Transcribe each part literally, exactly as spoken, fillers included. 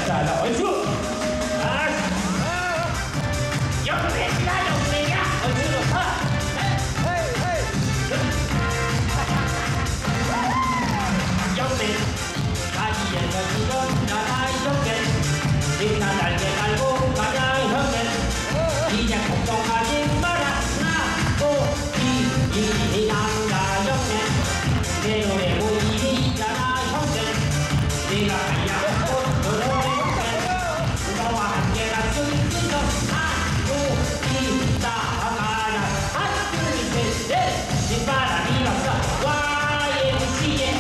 자, 자, 얼추. 아, 영배야, 영배야. 얼추 좋다. 영배, 가지에서 지금 나라 영배. 뒷나 날개 달고 가자 형님. 이제 걱정하지 마라. 나도 이, 이 남자 형님. 내 노래 보이니 있잖아 형님. 네가 가야 너의 형님. 너와 함께 갈 수 있어. 하루 있다 가자. 하나 둘셋넷 뒷바람이 없어. 와이엠씨에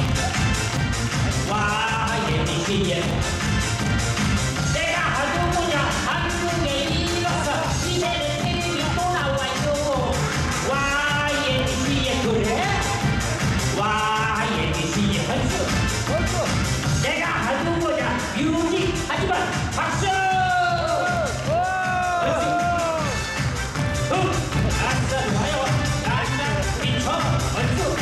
와이엠씨에 내가 하도 뭐냐 한국에 일었어. 이제는 텔레비 또 나와있어. 와이엠씨에 그래? 와이엠씨에 헌수 내가 하도 뭐냐 뮤직 하지만 박수! 응! 아싸 좋아요. 난난 미쳐 헌수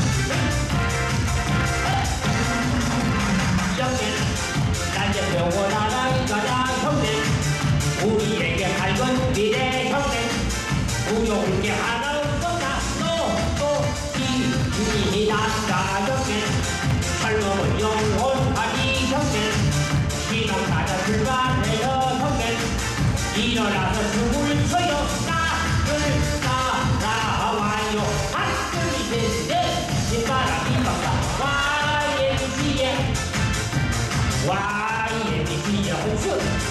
형님 난제 병원 하나 가자 형님. 우리에게 밝은 미래 형님. 무용을 게 하나 없었다. 또또이 남자 형님. 젊음은 영원하니 형님. 신혼 가자 출발해요 형님. 일어나서 춤을 춰요. 나를 따라와요. 하나 둘셋넷 뒷바람이 박사 와이엠씨에 와이엠씨에 헌수